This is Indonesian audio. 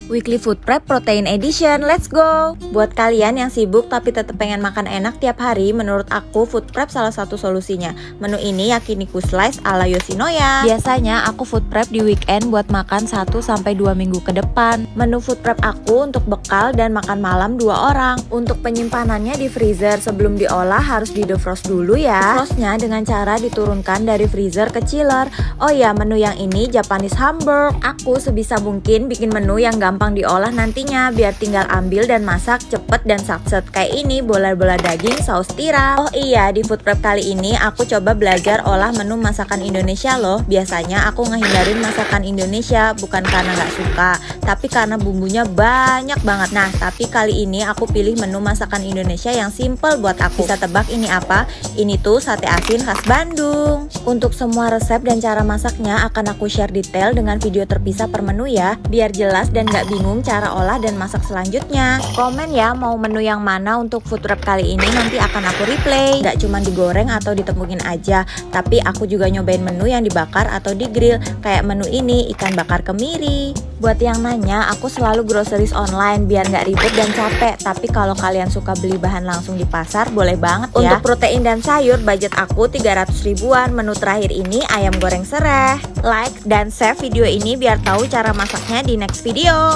Weekly Food Prep Protein Edition, let's go! Buat kalian yang sibuk tapi tetap pengen makan enak tiap hari, menurut aku food prep salah satu solusinya. Menu ini yakiniku slice ala Yoshinoya. Biasanya aku food prep di weekend buat makan 1-2 minggu ke depan. Menu food prep aku untuk bekal dan makan malam 2 orang. Untuk penyimpanannya di freezer, sebelum diolah harus di defrost dulu ya. Frostnya dengan cara diturunkan dari freezer ke chiller. Oh ya, menu yang ini Japanese Hamburg. Aku sebisa mungkin bikin menu yang gampang diolah nantinya, biar tinggal ambil dan masak cepet dan satset. Kayak ini bola-bola daging saus tiram. Oh iya, di food prep kali ini aku coba belajar olah menu masakan Indonesia loh. Biasanya aku ngehindarin masakan Indonesia bukan karena nggak suka, tapi karena bumbunya banyak banget. Nah, tapi kali ini aku pilih menu masakan Indonesia yang simple buat aku. Bisa tebak ini apa? Ini tuh sate asin khas Bandung. Untuk semua resep dan cara masaknya akan aku share detail dengan video terpisah per menu ya, biar jelas dan nggak bingung cara olah dan masak selanjutnya. Komen ya mau menu yang mana untuk food prep kali ini, nanti akan aku replay. Nggak cuma digoreng atau ditembungin aja, tapi aku juga nyobain menu yang dibakar atau di grill. Kayak menu ini ikan bakar kemiri. Buat yang nanya, aku selalu groceries online biar nggak ribet dan capek. Tapi kalau kalian suka beli bahan langsung di pasar, boleh banget ya. Untuk protein dan sayur, budget aku 300 ribuan. Menu terakhir ini ayam goreng serai. Like dan save video ini biar tahu cara masaknya di next video.